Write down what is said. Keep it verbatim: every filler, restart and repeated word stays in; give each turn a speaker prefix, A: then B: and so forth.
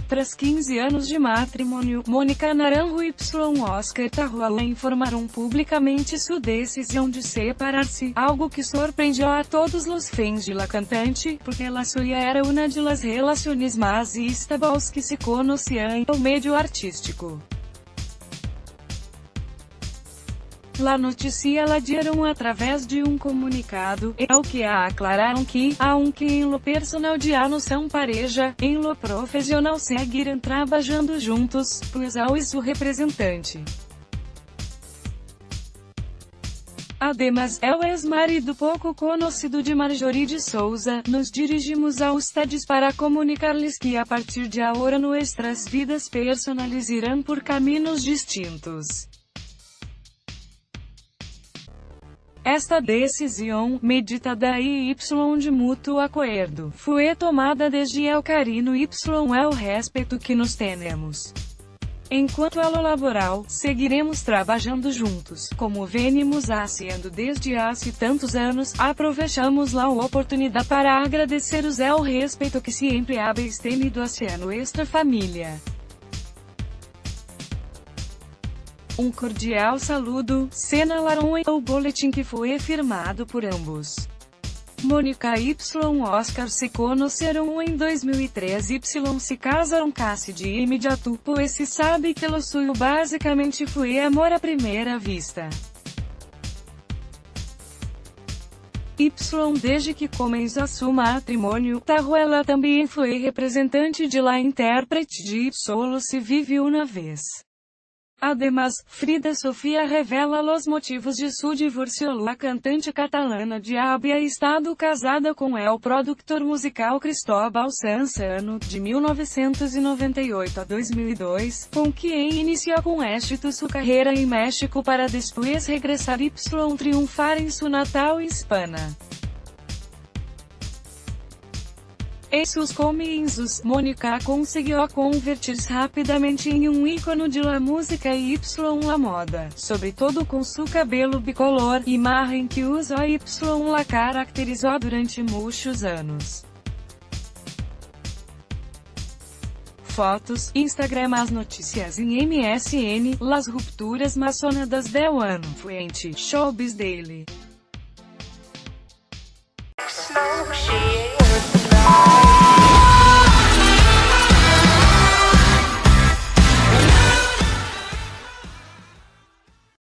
A: Tras quinze anos de matrimônio, Mônica Naranjo e Oscar Taruella informaram publicamente sua decisão de separar-se, algo que surpreendeu a todos os fãs de la cantante, porque la suya era uma de las relaciones más estables que se conocían en el medio artístico. La noticia la dieron através de um comunicado, en el que aclararam que, aunque en lo personal ya no são pareja, en lo profissional seguirão trabalhando juntos, pues Al es su representante. Además, el ex-marido pouco conhecido de Marjorie de Souza, nos dirigimos a ustedes para comunicar-lhes que a partir de agora nuestras vidas personales irán por caminos distintos. Esta decisão, meditada e y de mútuo acordo, foi tomada desde el carinho y el respeito que nos temos. Enquanto a lo laboral, seguiremos trabalhando juntos, como venimos haciendo desde hace tantos anos. Aproveitamos la oportunidade para agradeceros el respeito que sempre habéis tenido hacia nuestra família. Um cordial saludo, señalaron en el boletim que foi firmado por ambos. Mônica y Oscar se conheceram em dois mil e três y se casaram casi de imediato, pois se sabe que lo suyo basicamente foi amor à primeira vista. Y, desde que começou su matrimônio, Taruella também foi representante de la intérprete de Solo se vive uma vez. Además, Frida Sofia revela los motivos de su divorcio. La cantante catalana ya había estado casada com el productor musical Cristóbal Sansano, de mil novecentos e noventa e oito a dois mil e dois, com quem iniciou com éxito su carreira em México para depois regressar y triunfar em su natal Hispana. Em seus comienzos, Mônica conseguiu convertir-se rapidamente em um ícone de la música y la moda, sobretudo com seu cabelo bicolor, imagen que usou y la caracterizou durante muitos anos. Fotos, Instagram. As notícias em M S N, las rupturas maçonadas del ano, Fuente, Showbiz Daily.